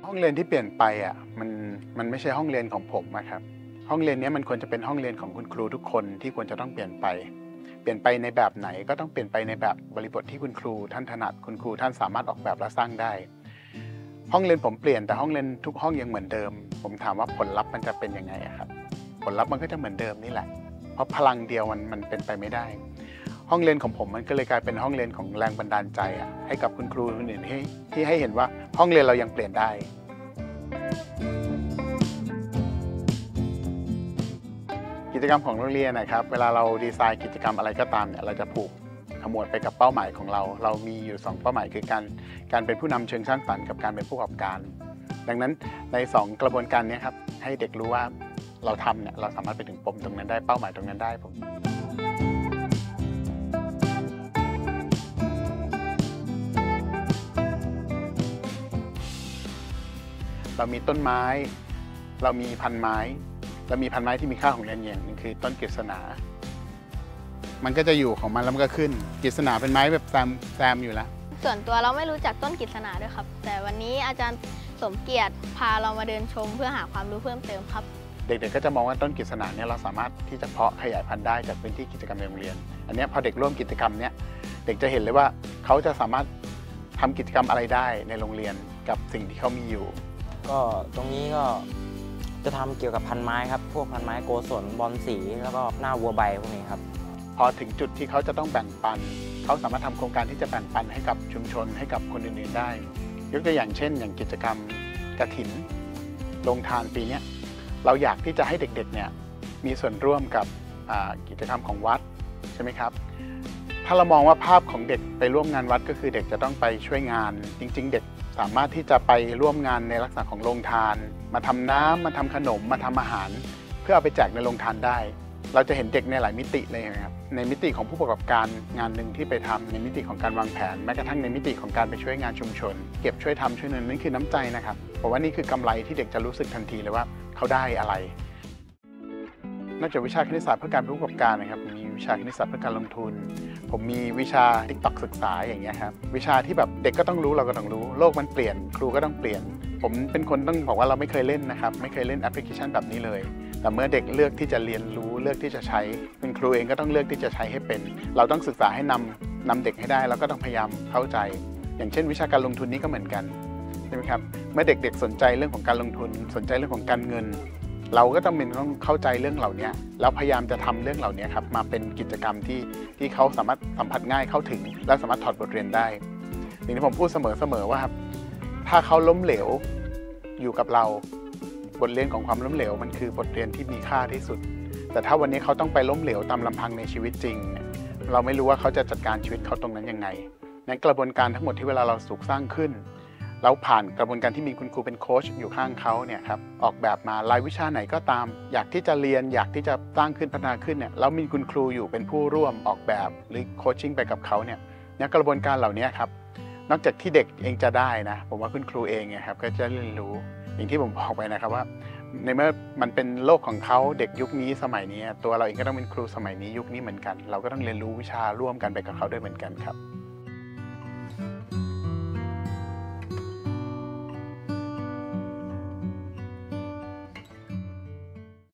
ห้องเรียนที่เปลี่ยนไปมันไม่ใช่ห้องเรียนของผมครับห้องเรียนนี้มันควรจะเป็นห้องเรียนของคุณครูทุกคนที่ควรจะต้องเปลี่ยนไปในแบบไหนก็ต้องเปลี่ยนไปในแบบบริบทที่คุณครูท่านถนัดคุณครูท่านสามารถออกแบบและสร้างได้ห้องเรียนผมเปลี่ยนแต่ห้องเรียนทุกห้องยังเหมือนเดิมผมถามว่าผลลัพธ์มันจะเป็นยังไงครับผลลัพธ์มันก็จะเหมือนเดิมนี่แหละเพราะพลังเดียวมันเป็นไปไม่ได้ห้องเรียนของผมมันก็เลยกลายเป็นห้องเรียนของแรงบันดาลใจให้กับคุณครูคนอื่นที่ให้เห็นว่าห้องเรียนเรายังเปลี่ยนได้กิจกรรมของโรงเรียนนะครับเวลาเราดีไซน์กิจกรรมอะไรก็ตามเนี่ยเราจะผูกขมวดไปกับเป้าหมายของเรามีอยู่2เป้าหมายคือการเป็นผู้นำเชิงสร้างสรรค์กับการเป็นผู้ประกอบการดังนั้นใน2กระบวนการนี้ครับให้เด็กรู้ว่าเราทำเนี่ยเราสามารถไปถึงปมตรงนั้นได้เป้าหมายตรงนั้นได้เรามีต้นไม้เรามีพันไม้เรามีพันไม้ที่มีค่าของเรียนอย่างหนึ่งคือต้นกฤษณามันก็จะอยู่ของมันแล้วมันก็ขึ้นกฤษณาเป็นไม้แบบแซมอยู่แล้วส่วนตัวเราไม่รู้จักต้นกฤษณาด้วยครับแต่วันนี้อาจารย์สมเกียรติพาเรามาเดินชมเพื่อหาความรู้เพิ่มเติมครับเด็กๆก็จะมองว่าต้นกฤษณาเนี่ยเราสามารถที่จะเพาะขยายพันธุ์ได้จากพื้นที่กิจกรรมในโรงเรียนอันนี้พอเด็กร่วมกิจกรรมเนี่ยเด็กจะเห็นเลยว่าเขาจะสามารถทำกิจกรรมอะไรได้ในโรงเรียนกับสิ่งที่เขามีอยู่ก็ตรงนี้ก็จะทำเกี่ยวกับพันไม้ครับพวกพันไม้โกศลบอนสีแล้วก็หน้าวัวใบพวกนี้ครับพอถึงจุดที่เขาจะต้องแบ่งปันเขาสามารถทำโครงการที่จะแบ่งปันให้กับชุมชนให้กับคนอื่นๆได้ยกตัวอย่างเช่นอย่างกิจกรรมกฐินโรงทานปีนี้เราอยากที่จะให้เด็กๆเนี่ยมีส่วนร่วมกับกิจกรรมของวัดใช่ไหมครับถ้าเรามองว่าภาพของเด็กไปร่วมงานวัดก็คือเด็กจะต้องไปช่วยงานจริงๆเด็กสามารถที่จะไปร่วมงานในลักษณะของโรงทานมาทำน้ำมาทำขนมมาทำอาหารเพื่อเอาไปแจกในโรงทานได้เราจะเห็นเด็กในหลายมิติเลยนะครับในมิติของผู้ประกอบการงานหนึ่งที่ไปทำในมิติของการวางแผนแม้กระทั่งในมิติของการไปช่วยงานชุมชนเก็บช่วยทำช่วยนั่นคือน้ำใจนะครับผมว่านี่คือกำไรที่เด็กจะรู้สึกทันทีเลยว่าเขาได้อะไรนอกจากวิชาคณิตศาสตร์เพื่อการเป็นผู้ประกอบการนะครับมีวิชาคณิตศาสตร์เพื่อการลงทุนผมมีวิชา TikTok ศึกษาอย่างเงี้ยครับวิชาที่แบบเด็กก็ต้องรู้เราก็ต้องรู้โลกมันเปลี่ยนครูก็ต้องเปลี่ยนผมเป็นคนต้องบอกว่าเราไม่เคยเล่นนะครับไม่เคยเล่นแอปพลิเคชันแบบนี้เลยแต่เมื่อเด็กเลือกที่จะเรียนรู้เลือกที่จะใช้เป็นครูเองก็ต้องเลือกที่จะใช้ให้เป็นเราต้องศึกษาให้นำเด็กให้ได้แล้วก็ต้องพยายามเข้าใจอย่างเช่นวิชาการลงทุนนี้ก็เหมือนกันใช่ไหมครับเมื่อเด็กๆสนใจเรื่องของการลงทุนสนใจเรื่องของการเงินเราก็ต้องเข้าใจเรื่องเหล่านี้แล้วพยายามจะทำเรื่องเหล่านี้ครับมาเป็นกิจกรรมที่เขาสามารถสัมผัสง่ายเข้าถึงและสามารถถอดบทเรียนได้สิ่งที่ผมพูดเสมอว่าครับถ้าเขาล้มเหลวอยู่กับเราบทเรียนของความล้มเหลวมันคือบทเรียนที่มีค่าที่สุดแต่ถ้าวันนี้เขาต้องไปล้มเหลวตามลำพังในชีวิตจริงเราไม่รู้ว่าเขาจะจัดการชีวิตเขาตรงนั้นยังไงในกระบวนการทั้งหมดที่เวลาเราถูกสร้างขึ้นแล้วผ่านกระบวนการที่มีคุณครูเป็นโค้ชอยู่ข้างเขาเนี่ยครับออกแบบมารายวิชาไหนก็ตามอยากที่จะเรียนอยากที่จะสร้างขึ้นพัฒนาขึ้นเนี่ยแล้วมีคุณครูอยู่เป็นผู้ร่วมออกแบบหรือโคชชิ่งไปกับเขาเนี่ยกระบวนการเหล่านี้ครับนอกจากที่เด็กเองจะได้นะผมว่าคุณครูเองครับก็จะเรียนรู้อย่างที่ผมบอกไปนะครับว่าในเมื่อมันเป็นโลกของเขาเด็กยุคนี้สมัยนี้ตัวเราเองก็ต้องเป็นครูสมัยนี้ยุคนี้เหมือนกันเราก็ต้องเรียนรู้วิชาร่วมกันไปกับเขาด้วยเหมือนกันครับ